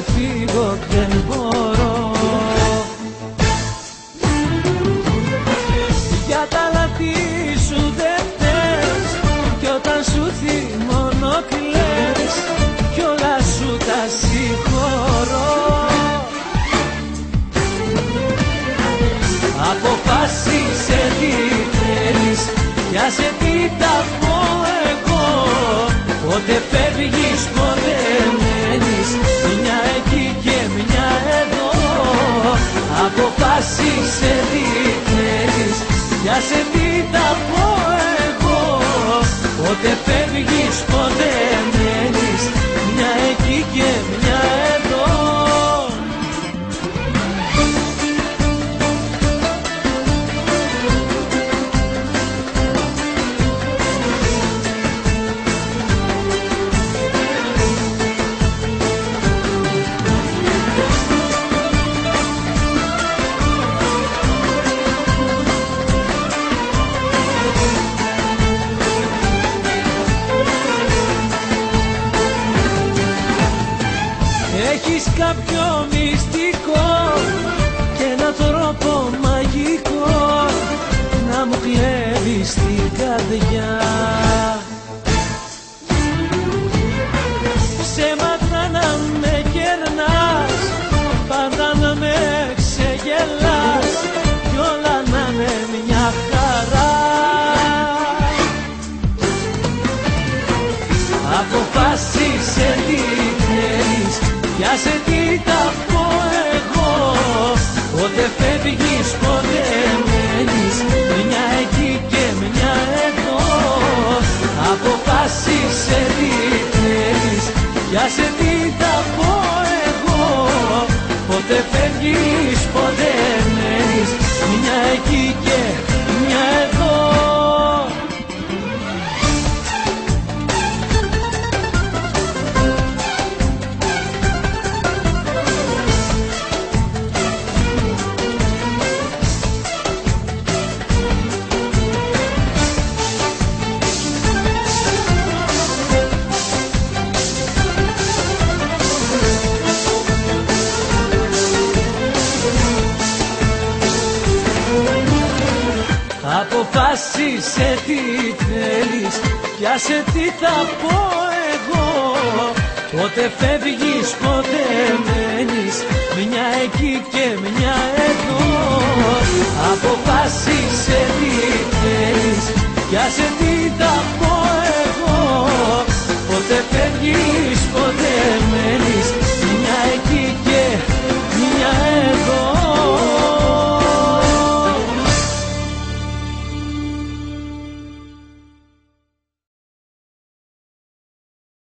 φύγω δεν μπορώ. Για τα λάθη σου δεν φταίς, κι όταν σου θυμώνω κλαις, κι όλα σου τα συγχωρώ. Αποφάσισε τι θέλεις, πιάσε τι θα πω εγώ. Πότε φεύγεις, πότε μένεις, μια εκεί και μια εδώ. Αποφάσισε τι θέλεις, πιάσε τι θα πω εγώ. Πότε φεύγεις, πότε μένεις, μια εκεί και μια εδώ. Έχεις κάποιο μυστικό και έναν τρόπο μαγικό να μου κλέβεις την καρδιά. Ψέματα να με κερνάς, πάντα να με ξεγελάς, κι όλα να είναι μια χαρά. Αποφάσισε τι θέλεις, πιάσε τι θα πω εγώ. Πότε φεύγεις, πότε μένεις, μια εκεί και μια εδώ. Αποφάσισε τι θέλεις, πιάσε τι θα πω εγώ. Πότε φεύγεις, πότε μένεις, μια εκεί και μια εδώ. Αποφάσισε τι θέλεις, πιάσε τι θα πω εγώ. Πότε φεύγεις, πότε μένεις, μια εκεί και μια εδώ. Αποφάσισε τι θέλεις, πιάσε τι θα πω εγώ. Πότε φεύγεις, πότε μένεις,